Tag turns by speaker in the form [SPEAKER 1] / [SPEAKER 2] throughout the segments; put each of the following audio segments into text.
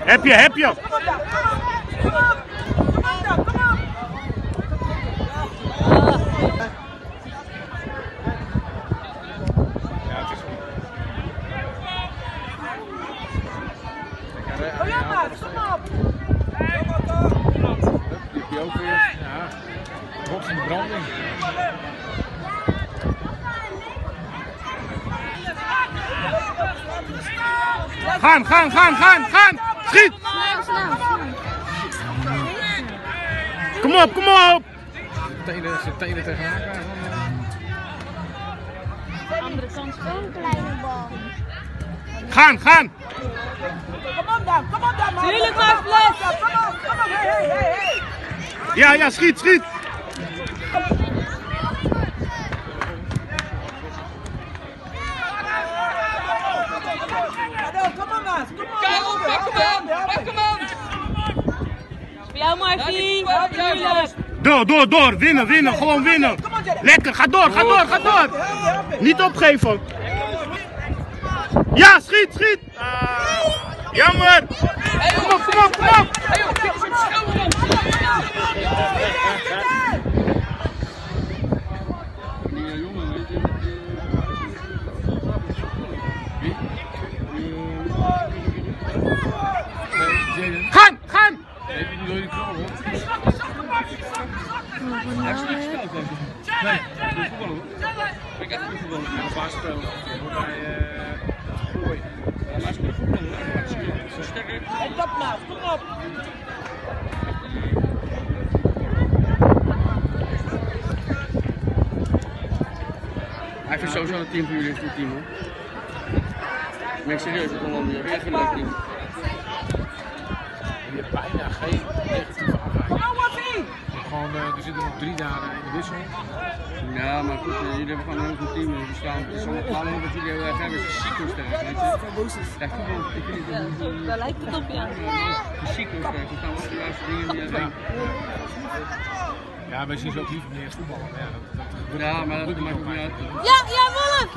[SPEAKER 1] Heb je.
[SPEAKER 2] Die ook weer. Ja. Rot van de branding.
[SPEAKER 1] Gaan. Schiet. Kom op.
[SPEAKER 2] Zijn tenen tegenaan krijgen.
[SPEAKER 3] Andere kant zo'n kleine bal.
[SPEAKER 1] Gaan.
[SPEAKER 4] Kom op dan, man.
[SPEAKER 3] Tuurlijk maar, Fles.
[SPEAKER 4] Kom op, hey.
[SPEAKER 1] Ja, schiet.
[SPEAKER 3] Voor jou, Marvie. Tuurlijk.
[SPEAKER 1] Door. Winnen. Gewoon winnen. Lekker, ga door. Niet opgeven. Ja, schiet. Jammer. Kom op. Gaan.
[SPEAKER 2] Heb je niet knal, hoor? Hij is niet gespeeld, denk ik. Nee, ik doe voetballen, hoor. Ik heb niet voetballen. Ik heb een spelen. Gooi. Maar ze kunnen voetballen, hoor. Zo sterk.
[SPEAKER 4] Kom op.
[SPEAKER 2] Hij vindt sowieso een team voor jullie, een team, hoor. Ik ben serieus, het is wel een echt een leuk team. Je hebt bijna geen negatieve afleiding. Gewoon, er zitten nog 3 dagen in de wissel. Ja, maar goed, jullie hebben gewoon een heel goed team. We staan allemaal dat jullie heel erg hebben. Het is psychosterk, weet je.
[SPEAKER 3] Daar lijkt het op, ja.
[SPEAKER 2] Psychosterk, we staan ook de juiste dingen heen.
[SPEAKER 5] Ja, wij zien ze ook liever meer voetballen.
[SPEAKER 2] Ja, maar dat maakt niet uit.
[SPEAKER 3] Ja, Wolf!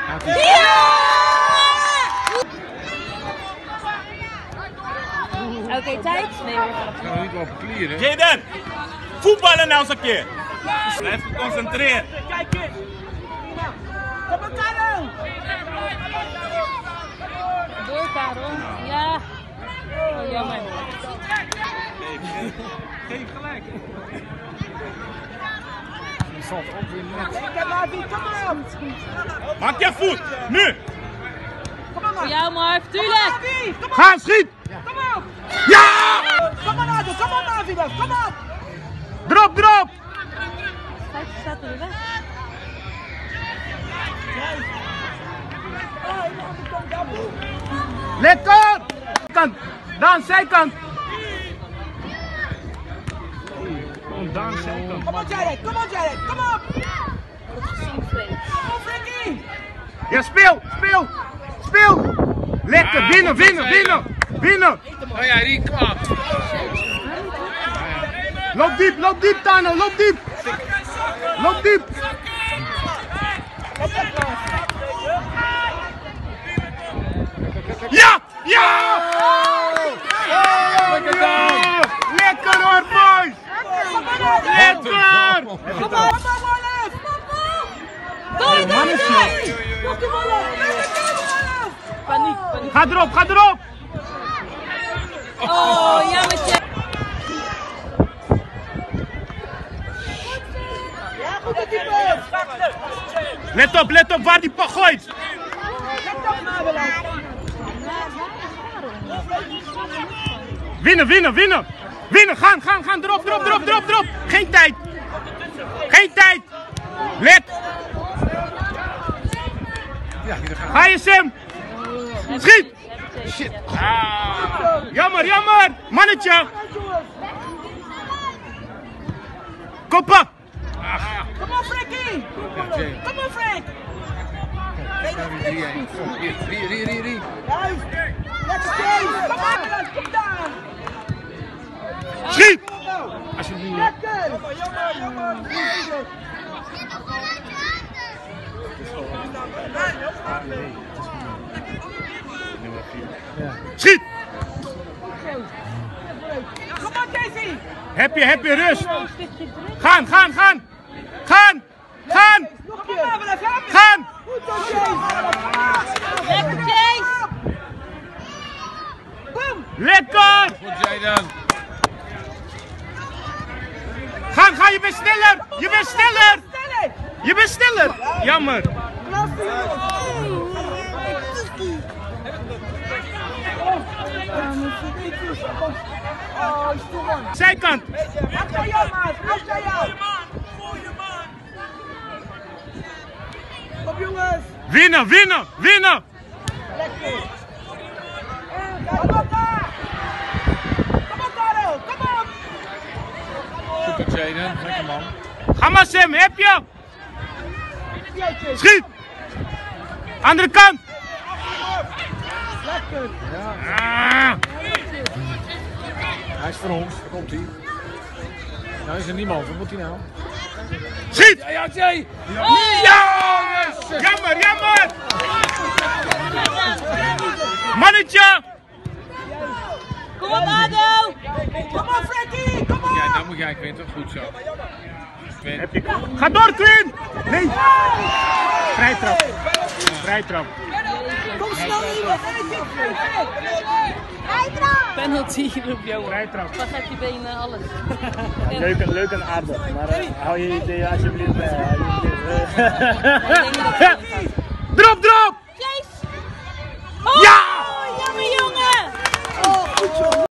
[SPEAKER 3] Oké, tijd? Nee hoor.
[SPEAKER 2] Gaan we niet wel verklieren.
[SPEAKER 1] Jaden, voetballen nou eens een keer. Blijf geconcentreerd.
[SPEAKER 4] Kijk eens. Kom op, Karel.
[SPEAKER 3] Door, Karel. Ja. Oh, jammer.
[SPEAKER 1] Geef gelijk.
[SPEAKER 2] Die valt ook weer net.
[SPEAKER 4] Kom op.
[SPEAKER 1] Maak je voet, nu.
[SPEAKER 3] Voor jou, Marv, tuurlijk.
[SPEAKER 1] Ga, schiet.
[SPEAKER 4] Kom op.
[SPEAKER 1] Ja!
[SPEAKER 4] Kom op, Marvin. Kom op.
[SPEAKER 1] Drop.
[SPEAKER 3] Kijk, je staat er weg.
[SPEAKER 1] Lekker. Daan, zijkant. Daan, zijkant.
[SPEAKER 4] Kom op, Jared. Kom op.
[SPEAKER 3] Dat gezien, Freek.
[SPEAKER 4] Kom op, Frankie.
[SPEAKER 1] Ja, speel. Lekker, winnen.
[SPEAKER 2] Oh ja, die kwam.
[SPEAKER 1] Loop diep, Tano, loop diep. Ja! Lekker hoor, boys. Lekker.
[SPEAKER 4] Kom op,
[SPEAKER 3] Paniek.
[SPEAKER 1] Ga erop.
[SPEAKER 3] Oh, jammertje.
[SPEAKER 1] Let op waar die pa gooit. Winnen. Gaan. Drop. Geen tijd. Let. Ga je, Sam. Schiet. Shit. Jammer. Mannetje. Koppen.
[SPEAKER 4] Kom op, Frankie. Kom op, Frank.
[SPEAKER 2] 3.
[SPEAKER 4] Juist. Lekker Steve. Kom daar.
[SPEAKER 1] Schiet.
[SPEAKER 4] Lekker. Jammer.
[SPEAKER 1] Schiet. Heb je rust. Gaan. Gaan.
[SPEAKER 3] Lekker, Chase!
[SPEAKER 1] Lekker.
[SPEAKER 2] Goed Jaden.
[SPEAKER 1] Gaan, je bent sneller. Je bent sneller. Jammer. Zijkant.
[SPEAKER 4] Kom jongens!
[SPEAKER 1] Winnen.
[SPEAKER 4] Kom op daar! Kom op!
[SPEAKER 2] Super Jaden. Lekker man.
[SPEAKER 1] Ga maar Sam, heb je? Schiet. Andere kant.
[SPEAKER 4] Lekker!
[SPEAKER 1] Ah.
[SPEAKER 2] Hij is voor ons. Daar komt hij. Nou is er niemand. Wat moet hij nou?
[SPEAKER 1] Schiet.
[SPEAKER 2] Ja, Jay!
[SPEAKER 1] Ja! Jammer. Mannetje.
[SPEAKER 3] Kom op, Ado!
[SPEAKER 4] Kom op Frankie! Kom op!
[SPEAKER 2] Ja, dan moet jij Quinten. Goed zo. Quint.
[SPEAKER 1] Ga door, Quinn. Nee. Vrij trap.
[SPEAKER 4] Kom snel hier!
[SPEAKER 3] Penalty, roep Johan.
[SPEAKER 1] Vrij trap.
[SPEAKER 3] Wat heb je benen, alles.
[SPEAKER 5] Leuk en aardig, maar hou je idee alsjeblieft bij.
[SPEAKER 1] Drop.
[SPEAKER 3] Chase! Oh!
[SPEAKER 1] Ja!